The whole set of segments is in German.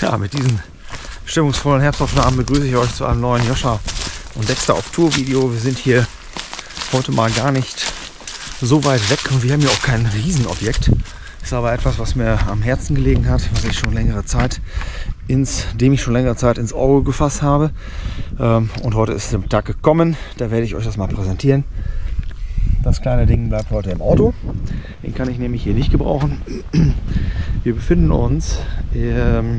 Ja, mit diesen stimmungsvollen Herbstaufnahmen begrüße ich euch zu einem neuen Joscha und Dexter auf Tour Video. Wir sind hier heute mal gar nicht so weit weg und wir haben hier auch kein Riesenobjekt. Ist aber etwas, was mir am Herzen gelegen hat, was ich schon längere Zeit ins Auge gefasst habe. Und heute ist der Tag gekommen, da werde ich euch das mal präsentieren. Das kleine Ding bleibt heute im Auto. Den kann ich nämlich hier nicht gebrauchen. Wir befinden uns in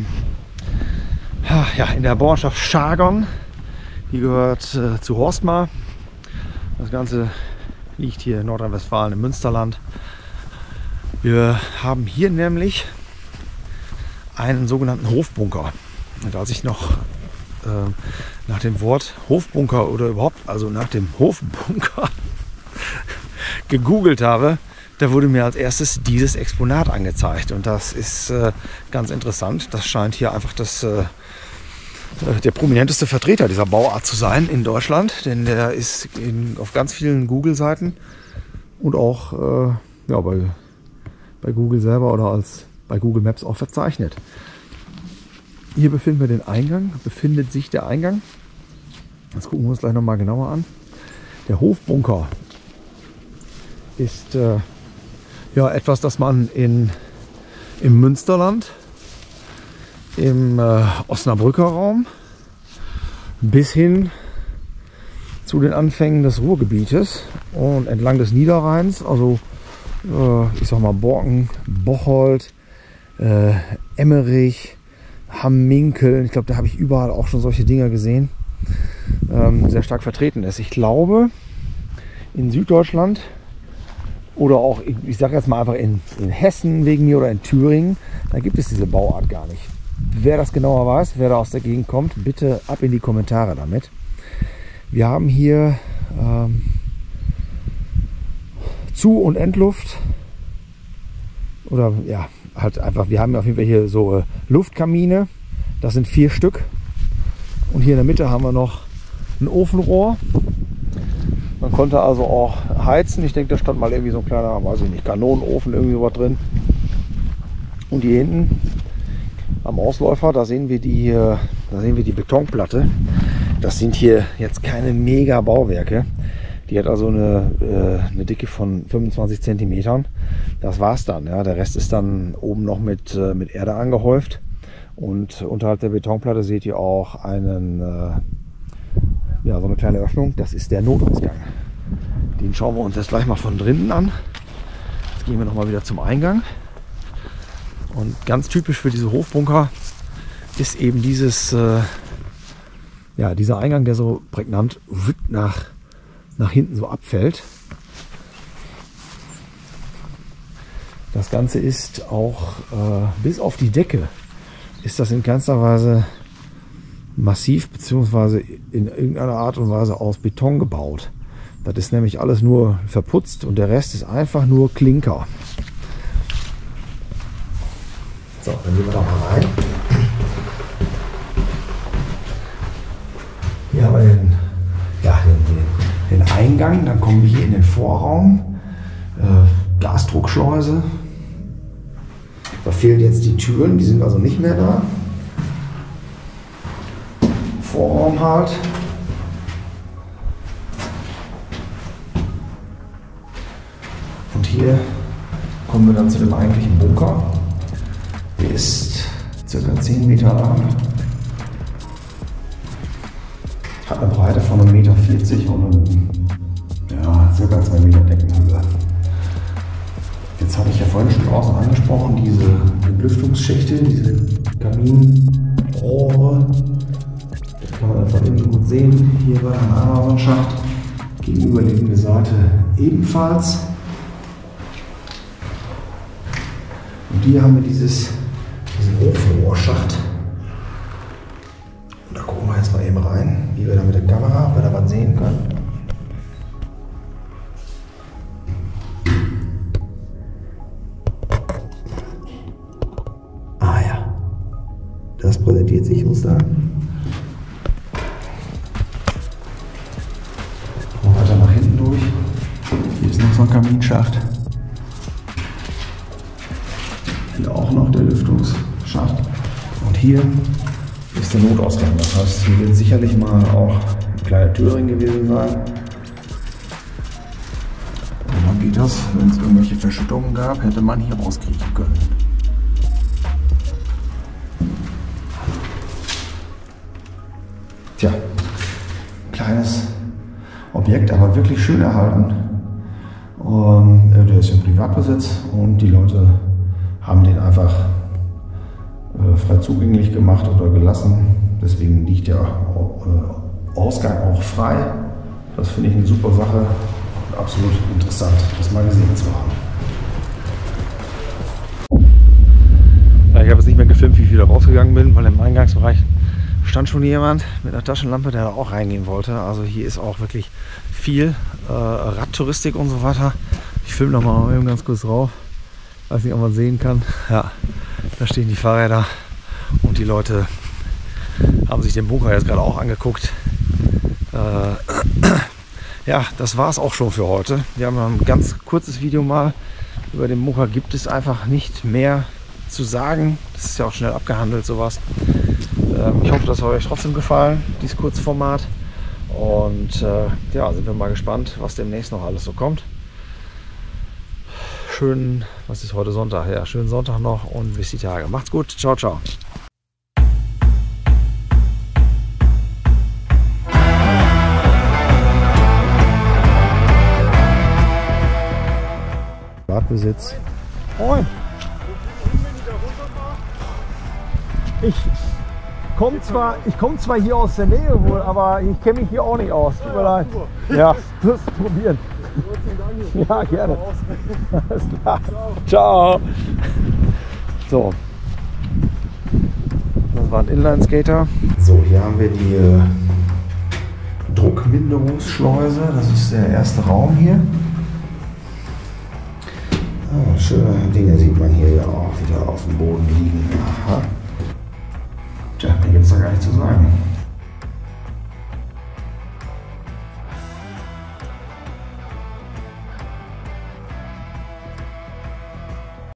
der Bauernschaft Schargon. Die gehört zu Horstmar. Das Ganze liegt hier in Nordrhein-Westfalen im Münsterland. Wir haben hier nämlich einen sogenannten Hofbunker. Und als ich noch nach dem Wort Hofbunker oder überhaupt also nach dem Hofbunker gegoogelt habe, da wurde mir als erstes dieses Exponat angezeigt. Und das ist ganz interessant. Das scheint hier einfach der prominenteste Vertreter dieser Bauart zu sein in Deutschland. Denn der ist auf ganz vielen Google-Seiten und auch bei Google selber oder bei Google Maps auch verzeichnet. Hier befindet sich der Eingang. Das gucken wir uns gleich nochmal genauer an. Der Hofbunker ist etwas, das man im Münsterland, im Osnabrücker Raum bis hin zu den Anfängen des Ruhrgebietes und entlang des Niederrheins, also ich sag mal Borken, Bocholt, Emmerich, Hamminkeln, ich glaube, da habe ich überall auch schon solche Dinger gesehen, sehr stark vertreten ist. Ich glaube, in Süddeutschland oder auch, ich sage jetzt mal einfach in Hessen wegen mir oder in Thüringen, da gibt es diese Bauart gar nicht. Wer das genauer weiß, wer da aus der Gegend kommt, bitte ab in die Kommentare damit. Wir haben hier Zu- und Entluft. Oder ja, halt einfach, wir haben auf jeden Fall hier so Luftkamine. Das sind 4 Stück. Und hier in der Mitte haben wir noch ein Ofenrohr. Man konnte also auch heizen. Ich denke, da stand mal irgendwie so ein kleiner, weiß ich nicht, Kanonenofen, irgendwie sowas drin. Und hier hinten am Ausläufer, da sehen wir die Betonplatte. Das sind hier jetzt keine mega Bauwerke. Die hat also eine Dicke von 25 cm. Das war's dann. Ja. Der Rest ist dann oben noch mit Erde angehäuft. Und unterhalb der Betonplatte seht ihr auch so eine kleine Öffnung. Das ist der Notausgang. Den schauen wir uns jetzt gleich mal von drinnen an. Jetzt gehen wir noch mal wieder zum Eingang. Und ganz typisch für diese Hofbunker ist eben dieser Eingang, der so prägnant nach hinten so abfällt. Das Ganze ist auch bis auf die Decke ist das in keinster Weise massiv bzw. in irgendeiner Art und Weise aus Beton gebaut. Das ist nämlich alles nur verputzt und der Rest ist einfach nur Klinker. So, dann gehen wir da mal rein. Hier haben wir den Eingang, dann kommen wir hier in den Vorraum. Gasdruckschleuse. Da fehlen jetzt die Türen, die sind also nicht mehr da. Vorraum halt. Und hier kommen wir dann zu dem eigentlichen Bunker. Der ist ca. 10 Meter lang. Hat eine Breite von 1,40 Meter und ca. 2 Meter Deckenhöhe. Jetzt habe ich ja vorhin schon draußen angesprochen, diese Entlüftungsschächte, diese Kaminrohre. Das kann man dann von innen gut sehen. Hier war ein Amazon-Schacht. Gegenüberliegende Seite ebenfalls. Und hier haben wir diesen Ofenrohrschacht. Und da gucken wir jetzt mal eben rein, wie wir da mit der Kamera, ob wir da was sehen können. Ah ja, das präsentiert sich, ich muss sagen. Weiter nach hinten durch. Hier ist noch so ein Kaminschacht. Hier auch noch der Lüftungsschacht. Und Und hier ist der Notausgang. Das heißt, hier wird sicherlich mal auch ein kleiner Türring gewesen sein. Und dann geht das, wenn es irgendwelche Verschüttungen gab, hätte man hier rauskriechen können. Tja, kleines Objekt, aber wirklich schön erhalten. Der ist im Privatbesitz und die Leute haben den einfach frei zugänglich gemacht oder gelassen. Deswegen liegt der Ausgang auch frei. Das finde ich eine super Sache und absolut interessant, das mal gesehen zu haben. Ja, ich habe jetzt nicht mehr gefilmt, wie ich wieder rausgegangen bin, weil im Eingangsbereich stand schon jemand mit einer Taschenlampe, der da auch reingehen wollte. Also hier ist auch wirklich viel Radtouristik und so weiter. Ich filme noch mal eben ganz kurz drauf. Weiß nicht, ob man sehen kann. Ja, da stehen die Fahrräder und die Leute haben sich den Bunker jetzt gerade auch angeguckt. Ja, das war es auch schon für heute. Wir haben ein ganz kurzes Video mal über den Bunker. Gibt es einfach nicht mehr zu sagen. Das ist ja auch schnell abgehandelt, sowas. Ich hoffe, das hat euch trotzdem gefallen, dieses Kurzformat. Und ja, sind wir mal gespannt, was demnächst noch alles so kommt. Schönen, was ist heute Sonntag? Ja, schönen Sonntag noch und bis die Tage. Macht's gut. Ciao, ciao. Privatbesitz. Moin. Ich komme zwar hier aus der Nähe wohl, aber ich kenne mich hier auch nicht aus. Tut mir leid. Ja, das probieren. Ja, gerne. Alles klar. Ciao. So. Das war ein Inline-Skater. So, hier haben wir die Druckminderungsschleuse. Das ist der erste Raum hier. Oh, schöne Dinge sieht man hier ja auch wieder auf dem Boden liegen. Aha. Tja, da gibt es da gar nicht zu sagen.